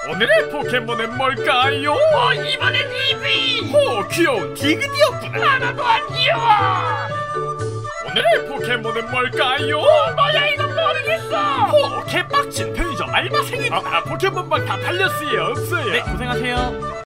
오늘의 포켓몬은 뭘까요? 이번엔 이비! 귀여운 디귿이었구나. 하나도 안 귀여워! 오늘의 포켓몬은 뭘까요? 뭐야 이건 모르겠어! 개빡친 편의점 알바생이구나. 포켓몬빵 다 팔렸어요. 없어요. 네, 고생하세요.